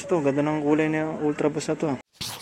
Boost to. Ganda ng kulay ng Ultra Boost na to.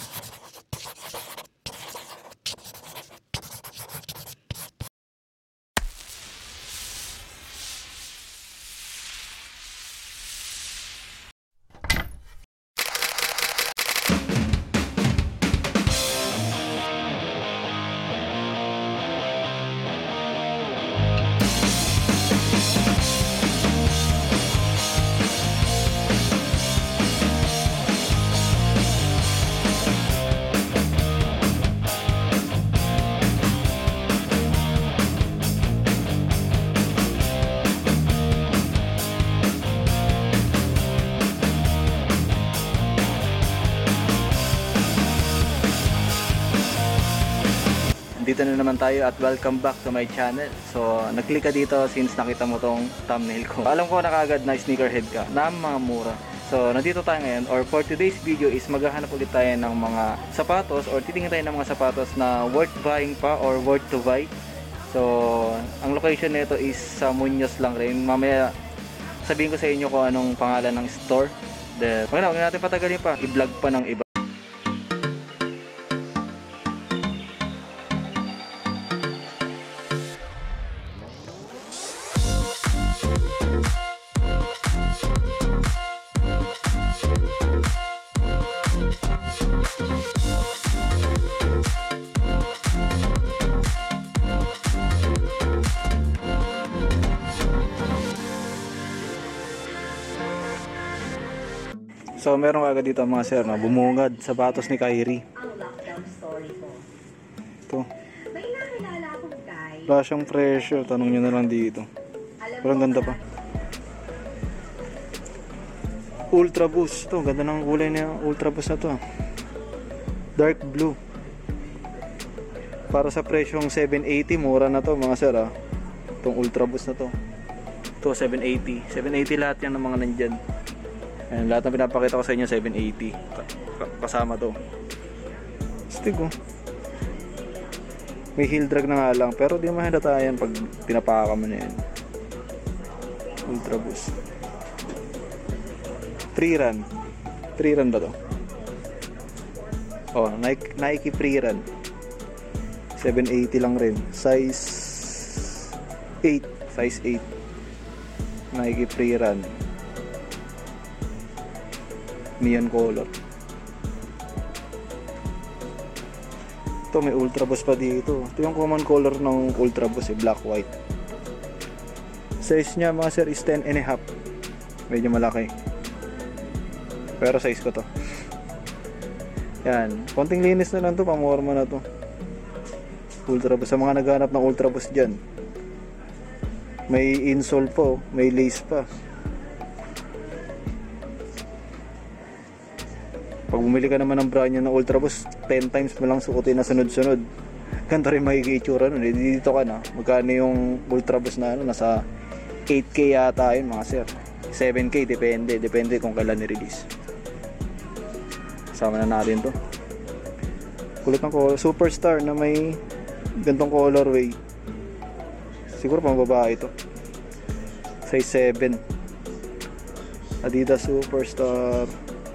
Dito na naman tayo at welcome back to my channel. So, nag-click ka dito since nakita mo tong thumbnail ko. Alam ko na kaagad na sneakerhead ka na mga mura. So, nandito tayo ngayon, or for today's video is maghahanap ulit tayo ng mga sapatos or titingin tayo ng mga sapatos na worth buying pa or worth to buy. So, ang location nito is sa Muñoz lang rin. Mamaya sabihin ko sa inyo kung anong pangalan ng store. Then, huwag natin patagalin pa, i-vlog pa ng iba. So meron agad dito mga sir na bumungad sapatos ni Kyrie. Ito. Wala siyang presyo. Tanong nyo na lang dito. Parang ganda pa. Ultra Boost. Ito. Ganda ng kulay niya. Ultra Boost na to. Dark blue. Para sa presyong 780. Mura na to mga sir. Itong Ultra Boost na to. Ito 780. 780 lahat yan ng mga nandyan. Ayan, lahat ng pinapakita ko sa inyo 780 kasama to. Stig oh. May heel drag na nga lang pero di mahalata yan pag pinapaka mo na yan. Ultra Boost Pre-run. Pre-run ba to? Oh, Nike Pre-run 780 lang rin. Size 8. Size 8 Nike Pre-run neon color. Ito may Ultra Boost pa dito. Ito yung common color ng Ultra Boost, black white. Size nya mga sir is 10 and a half. Medyo malaki. Pero size ko to. Yan. Konting linis na lang to. Pamorma na to. Ultra Boost. Sa mga naghanap ng Ultra Boost dyan. May insole po. May lace pa. Pag bumili ka naman ng brand new na Ultra Boost, 10 times mo lang sukutin na sunod-sunod. Ganito rin magiging itsura nun. Dito ka na. Magkano yung Ultra Boost na ano? Nasa 8K yata yun mga sir. 7K depende. Depende kung kailan ni-release. Kasama na natin to. Kulit ng color. Superstar na may gantong colorway. Siguro pang babae ito. Size 7. Adidas Superstar.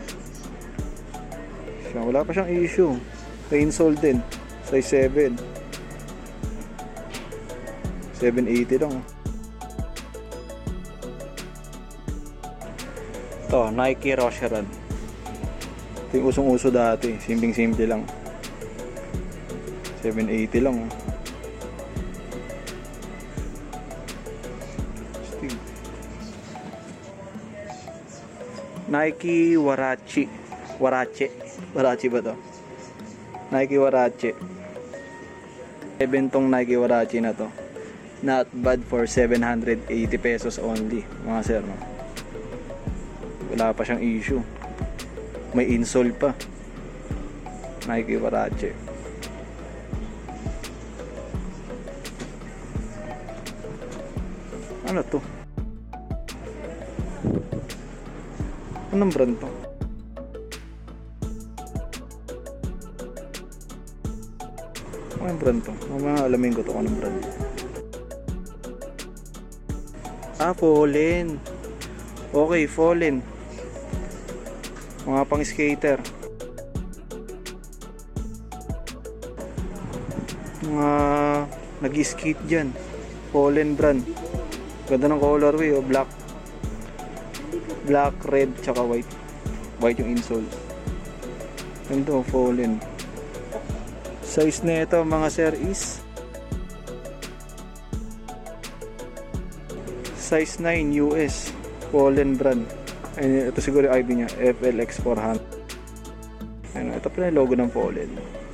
Wala pa siyang issue. Reinsole din. Size 7. 780 lang. Ito, Nike Rosheran. Ito yung usong-uso dati. Simpleng-simple lang. 780 lang. Nike Warache ba to? Nike Warache. 7 tong Nike Warache na to. Not bad for 780 pesos only mga sir, no? Wala pa siyang issue. May insole pa. Nike Warache. Ano to? Anong brand to? Anong brand to? Mga alamin ko to kung anong brand. Fallen. Okay, Fallen. Mga pang skater. Mga nag-skate dyan. Pollen brand. Ganda ng colorway, oh. Black, red, tsaka white. White yung insole. Ganda, Pollen. Size na ito mga sir is size 9 US. Pollen brand. Ayun, ito siguro yung ID niya, FLX 400. Ayun, ito pala yung logo ng Pollen.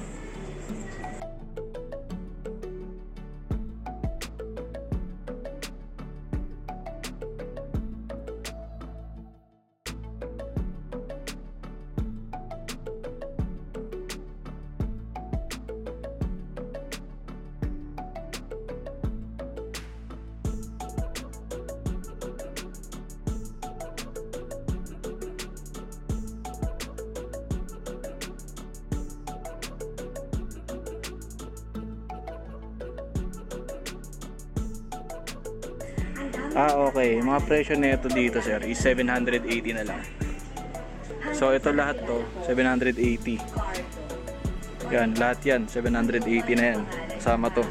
Okay. Mga presyo nito dito, sir, is 780 na lang. So, ito lahat to, 780. Yan, lahat yan, 780 na yan. Kasama to.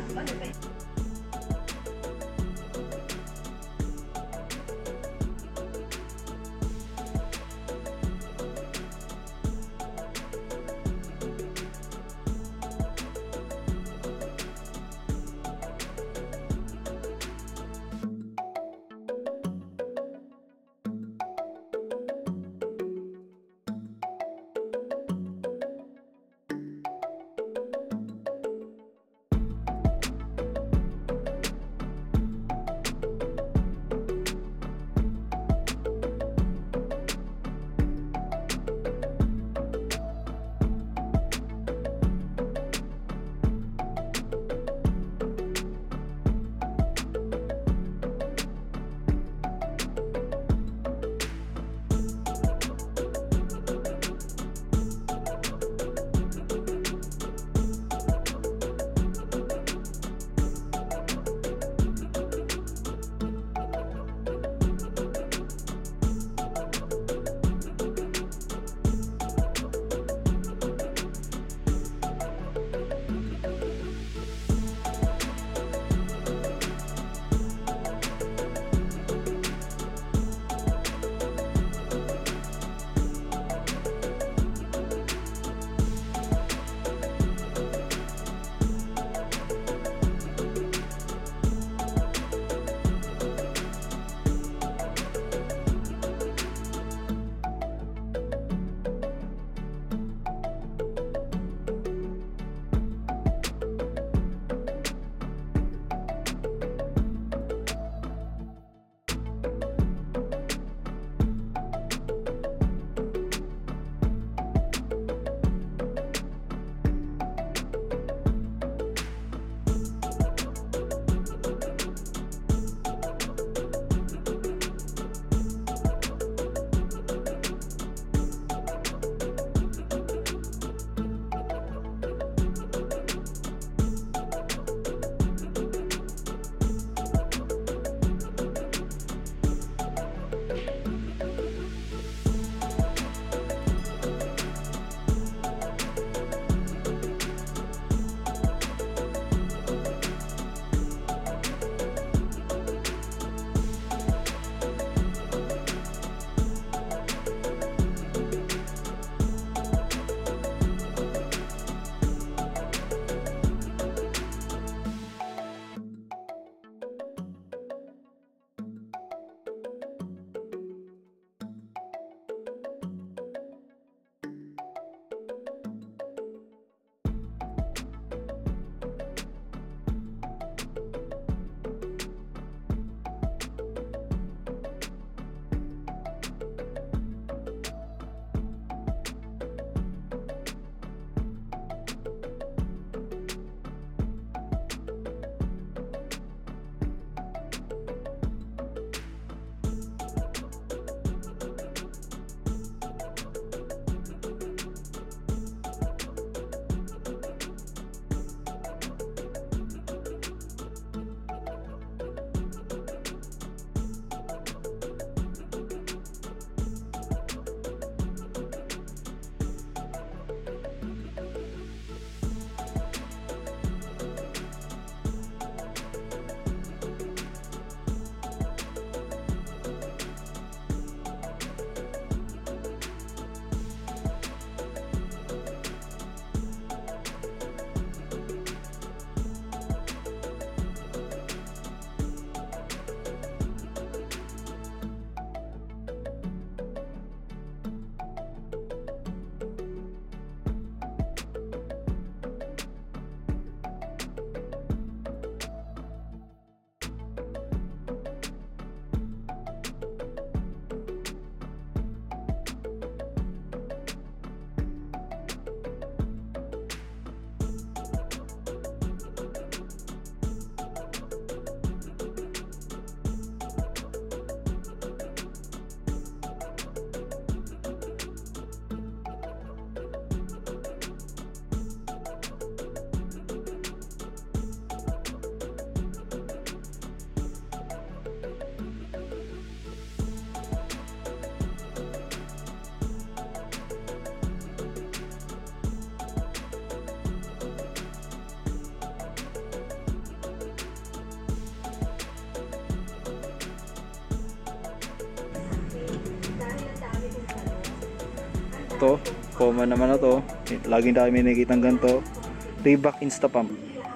To, Puma naman na to. Laging tayo may nakikitang ganito. Reebok Insta Pump.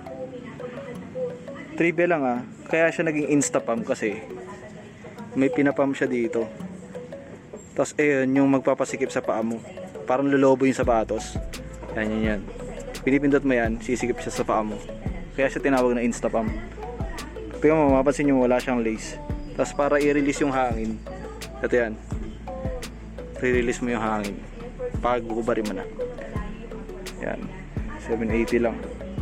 Trivia lang kaya siya naging Insta Pump kasi may pinapump siya dito. Tapos ayun, yung magpapasikip sa paa mo. Parang lulobo yung sapatos. Yan. Pinipindot mo yan, sisikip siya sa paa mo. Kaya siya tinawag na Insta Pump. Tingnan mo, mapapansin nyo wala siyang lace. Tapos para i-release yung hangin, ito yan. I-release mo yung hangin. Pag gugubarin mo na. Yan. 780 lang.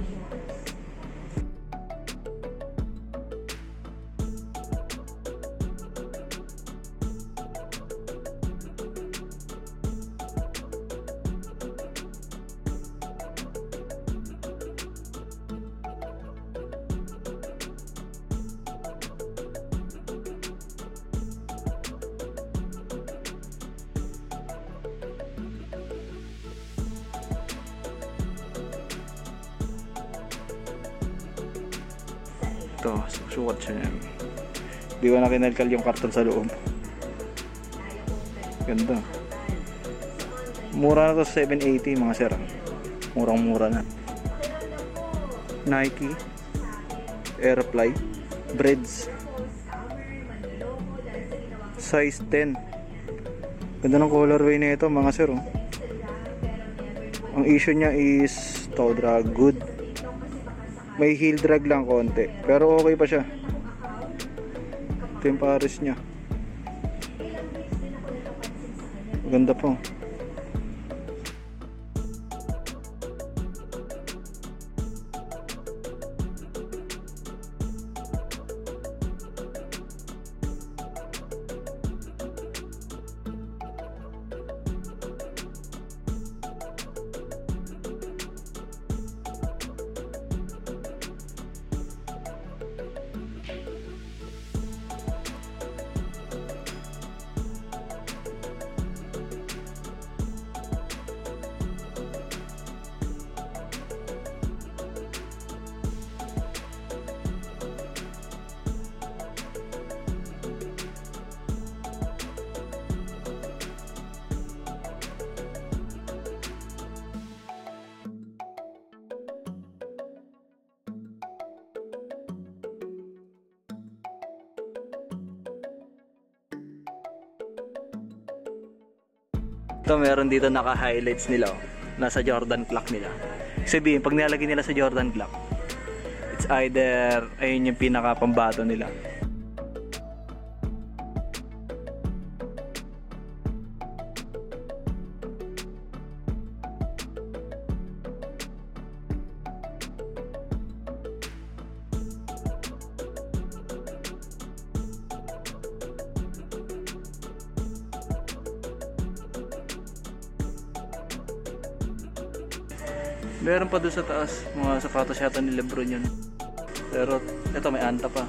Ito, sukat siya yan. Di ko na kinalkal yung karton sa loob. Ganda. Mura na to, 780 mga sir. Murang-mura na. Nike Airfly Breads size 10. Ganda ng colorway na ito mga sir. Ang issue niya is toe drag good. May heel drag lang konti, pero okay pa siya. Ito yung pares niya. Ganda po. Ito meron dito naka-highlights nila. Nasa Jordan clock nila. Sabihin, pag nilalagay nila sa Jordan clock, it's either ayun yung pinaka-pambato nila. Meron pa doon sa taas, mga sapatos yata ni Lebron yun. Pero ito may anta pa.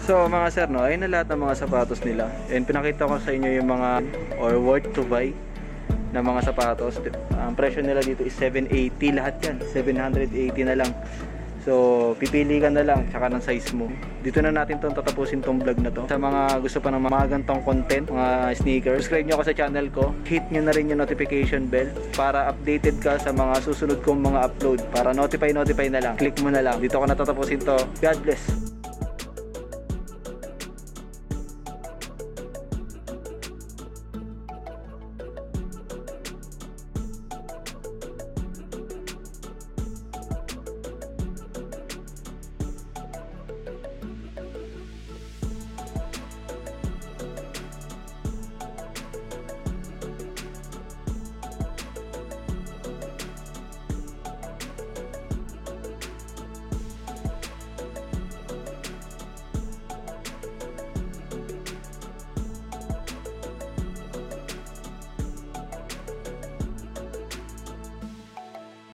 So mga sir, no, ayun na lahat ng mga sapatos nila. And pinakita ko sa inyo yung mga or worth to buy na mga sapatos. Ang presyo nila dito is 780 lahat yan. 780 na lang. So pipili ka na lang tsaka ng size mo. Dito na natin tatapusin tong vlog na to. Sa mga gusto pa ng mga gantong content, mga sneakers, subscribe nyo ako sa channel ko. Hit nyo na rin yung notification bell para updated ka sa mga susunod kong mga upload. Para notify na lang. Click mo na lang. Dito ko na tatapusin to. God bless.